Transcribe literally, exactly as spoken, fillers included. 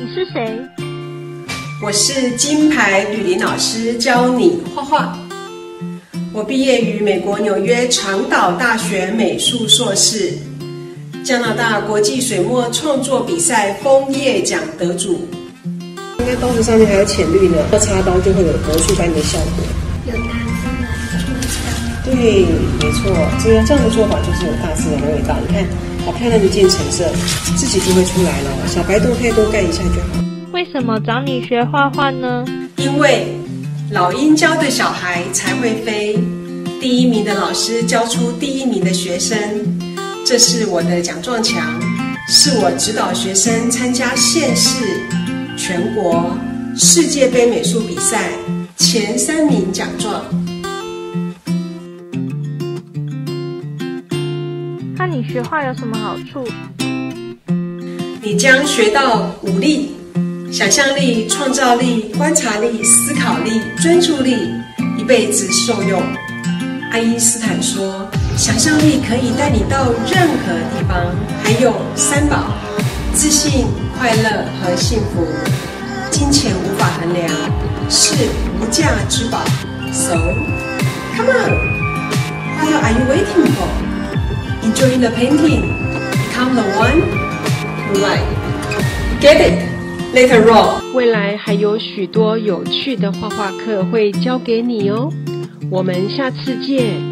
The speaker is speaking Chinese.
是谁？ 我是金牌吕林老师，教你画画。我毕业于美国纽约长岛大学美术硕士，加拿大国际水墨创作比赛枫叶奖得主。应该刀子上面还有浅绿呢，插刀就会有魔术般的效果。 有大自然出场。 对，没错，这个这样的做法就是有大自然的味道。你看，好漂亮的渐层色，自己就会出来了。小白洞可以多盖一下就好。 为什么找你学画画呢？ 因为老鹰教的小孩才会飞，第一名的老师教出第一名的学生。这是我的奖状墙，是我指导学生参加县市、全国、世界杯美术比赛前三名奖状。 和你学画有什么好处？ 你将学到五力：想象力、创造力、观察力、思考力、专注力，一辈子受用。爱因斯坦说，想象力可以带你到任何地方。还有三宝：自信、快乐和幸福。金钱无法衡量，是无价之宝。So, come on! What are you waiting for? Enjoy the painting. Become the one you like. Get it? Later on. 未来还有许多有趣的画画课会教给你哦，我们下次见。